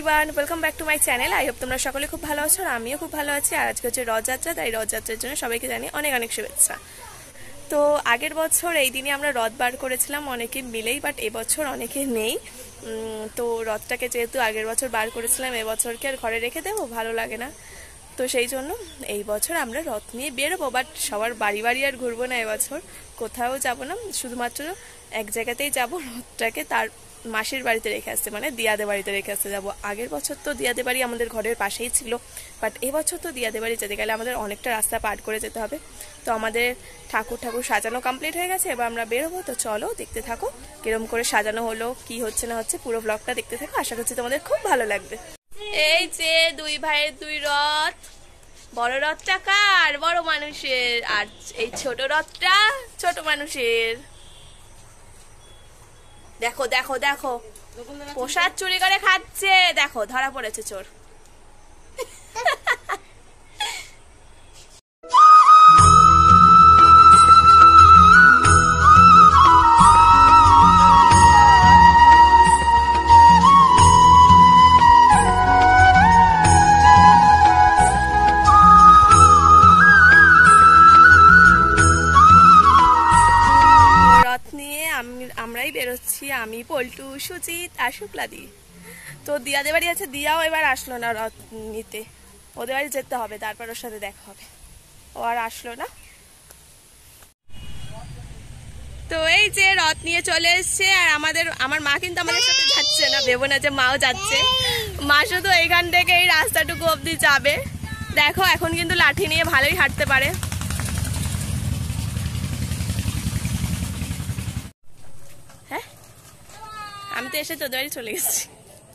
Everyone, welcome back to my channel. I hope তোমরা সকলে খুব ভালো আছো আর আমিও খুব ভালো আছি। আর আজকে হচ্ছে রথযাত্রা, তাই রথযাত্রার জন্য সবাইকে জানি অনেক অনেক শুভেচ্ছা। তো আগের বছর এই দিনে আমরা রথ বার করেছিলাম অনেকে মিলেই, বাট এবছর অনেকে নেই। তো রথটাকে যেহেতু আগের বছর বার করেছিলাম, এবছরকে আর ঘরে রেখে দেবো, ভালো লাগে না। তো সেই জন্য এই বছর আমরা রথ নিয়ে বেরোবো, বাট সবার বাড়ি বাড়ি আর ঘুরবো না। এবছর কোথাও যাব না, শুধুমাত্র এক জায়গাতেই যাব, রথটাকে তার মাসির বাড়িতে রেখে আসতে, মানে দিয়াদের বাড়িতে রেখে আসতে যাবো। আগের বছর তো দিয়াদের বাড়ি আমাদের ঘরের পাশেই ছিল, বাট এবছর তো দিয়াদের বাড়ি যেতে গেলে আমাদের অনেকটা রাস্তা পার করে যেতে হবে। তো আমাদের ঠাকুর সাজানো কমপ্লিট হয়ে গেছে, এবার আমরা বেরোবো। তো চলো দেখতে থাকো কিরম করে সাজানো হলো, কি হচ্ছে না হচ্ছে, পুরো ব্লগটা দেখতে থাকো। আশা করছি তোমাদের খুব ভালো লাগবে। এই যে দুই ভাইয়ের দুই রথ, বড় রথটা কার? বড় মানুষের, আর এই ছোট রথটা ছোট মানুষের। দেখো দেখো দেখো, প্রসাদ চুরি করে খাচ্ছে, দেখো ধরা পড়েছে চোর। আমরাই বেরোচ্ছি, আমি, পল্টু, সুজিত আর শুক্লাদি। তো দিয়াদের বাড়ি আছে, দিয়াও এবার আসলো না রথ নিতে, ওদের বাড়ি যেতে হবে, তারপর ওর সাথে দেখা হবে। ও আর আসলো না। তো এই যে রথ নিয়ে চলে এসছে, আর আমার মা কিন্তু আমাদের সাথে যাচ্ছে না, ভেবো না যে মাও যাচ্ছে। মা শুধু এইখান থেকে এই রাস্তাটুকু অবধি যাবে। দেখো এখন কিন্তু লাঠি নিয়ে ভালোই হাঁটতে পারে। আমি তো এসে তোদের বাড়ি চলে গেছি।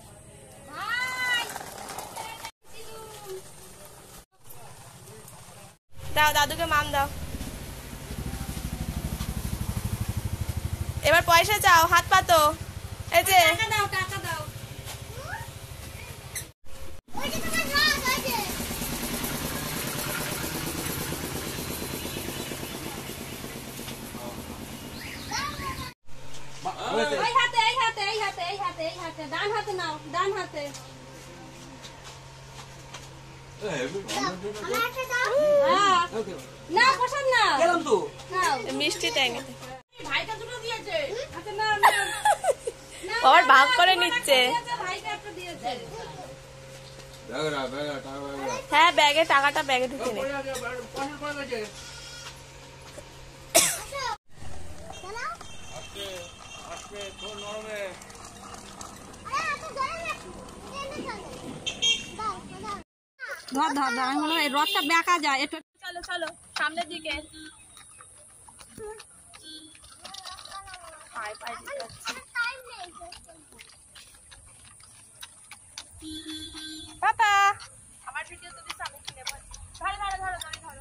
দাও দাদুকে মান দাও। এবার পয়সা চাও, হাত পাতো। এই যে টাকা দাও। ডান হাতে নাও, ডান হাতে। না প্রসাদ না গেলাম তো, মিষ্টি তাই না, ভাইটা দুটো দিয়েছে। আচ্ছা না আবার ভাগ করে নিচ্ছে। ভাইটা একটা দিয়েছে। হ্যাঁ ব্যাগে টাকাটা ব্যাগে ঢুকে নে। ধর ধর ধর, আমি বললাম এই রথটা বেঁকা যায় একটু। চলো চলো সামনের দিকে। পাপা আমার ভিডিও তো দিস, আমি কিনে ধরো ধরো ধরো ধরো ধরো।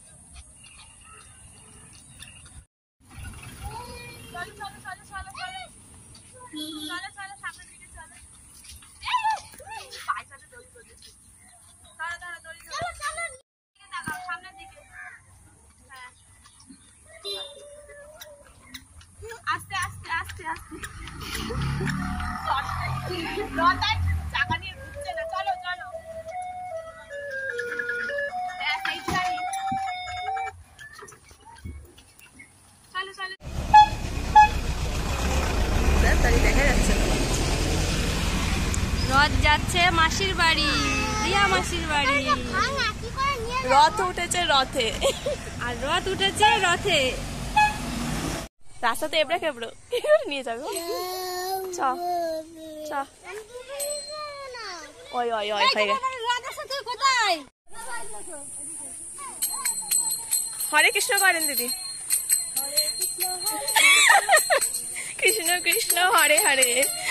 চলো চলো চলো চলো চলো চলো চলো সামনের দিকে চলো। পায়সাটা দড়ি ধরেছে, ধরো ধরো দড়ি ধরো। চলো চলো সামনের দিকে। হ্যাঁ আস্তে আস্তে আস্তে আস্তে। রথ চাকা নিয়ে ঘুরছে না, চলো চলো। হ্যাঁ সেই চাই, চলো চলো। দেখা যাচ্ছে রথ যাচ্ছে মাসির বাড়ি, দিয়া মাসির বাড়ি। রথ উঠেছে রথে, আর রথ উঠেছে রথে। রাস্তাতে এবড়ে কেবড়ো নিয়ে যাবে। চ চ, ওই ওই ওই হয়ে গেছে। হরে কৃষ্ণ করেন দিদি। কৃষ্ণ কৃষ্ণ হরে হরে।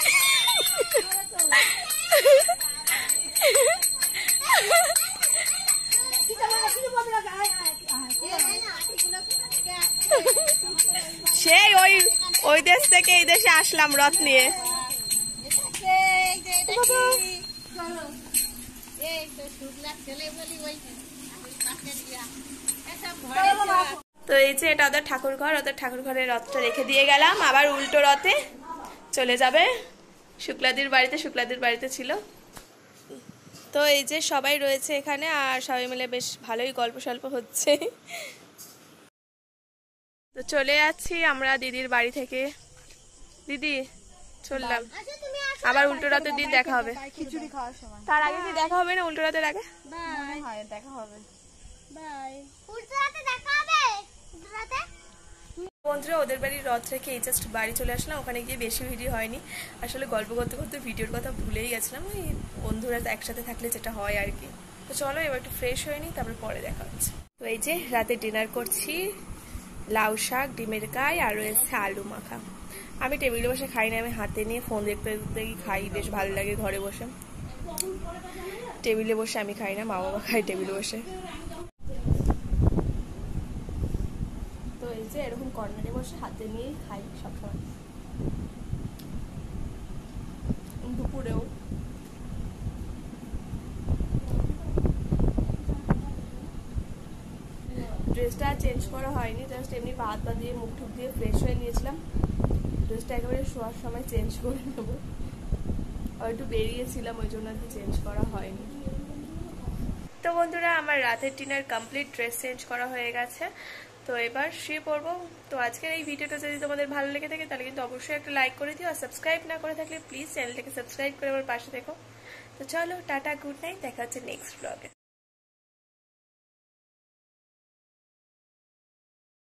সেই ওই দেশ থেকে এই দেশে আসলাম রথ নিয়ে। তো এই যে এটা ওদের ঠাকুর ঘর, ওদের ঠাকুর ঘরে রথটা রেখে দিয়ে গেলাম, আবার উল্টো রথে চলে যাবে শুক্লাদির বাড়িতে। শুক্লাদির বাড়িতে ছিল, তো এই যে সবাই রয়েছে এখানে আর সবাই মিলে বেশ ভালোই গল্প সল্প হচ্ছে। তো চলে যাচ্ছি আমরা দিদির বাড়ি থেকে। দিদি চললাম, আবার উল্টো রাতের দিন দেখা হবে। খিচুড়ি খাওয়ার সময় তার আগে কি দেখা হবে না? উল্টো রাতের আগে মনে হয় দেখা হবে। বাই। বন্ধুরা ওদের বাড়ির রথ রেখে এই জাস্ট বাড়ি চলে আসলাম। ওখানে গিয়ে বেশি ভিডিও হয়নি, আসলে গল্প করতে করতে ভিডিওর কথা ভুলেই গেছিলাম। ওই বন্ধুরা একসাথে থাকলে যেটা হয় আর কি। তো চলো এবার একটু ফ্রেশ হয়ে নিই, তারপর পরে দেখা হচ্ছে। তো এই যে রাতে ডিনার করছি, লাউ শাক, ডিমের গায়ে আর রয়েছে আলু মাখা। আমি টেবিলে বসে খাই না, আমি হাতে নিয়ে ফোন দেখতে দেখতে খাই, বেশ ভালো লাগে ঘরে বসে। টেবিলে বসে আমি খাই না, মা বাবা খাই টেবিলে বসে। তো এই যে এরকম কর্নারে বসে হাতে নিয়েই খাই সবসময়, দুপুরেও। ড্রেসটা চেঞ্জ করা হয়নি, জাস্ট এমনি পা হাত দিয়ে মুখ টুক দিয়ে ফ্রেশ হয়ে নিয়েছিলাম। ড্রেসটা একেবারে শোয়ার সময় চেঞ্জ করে নেবো, আর একটু বেরিয়েছিলাম ওই জন্য আর কি চেঞ্জ করা হয়নি। তো বন্ধুরা আমার রাতের ডিনার কমপ্লিট, ড্রেস চেঞ্জ করা হয়ে গেছে। তো এবার শুয়ে পড়বো। তো আজকের এই ভিডিওটা যদি তোমাদের ভালো লেগে থাকে তাহলে কিন্তু অবশ্যই একটা লাইক করে দিও, আর সাবস্ক্রাইব না করে থাকলে প্লিজ চ্যানেলটাকে সাবস্ক্রাইব করে আমার পাশে থেকো। তো চলো টাটা, গুড নাইট, দেখা হচ্ছে নেক্সট ব্লগে।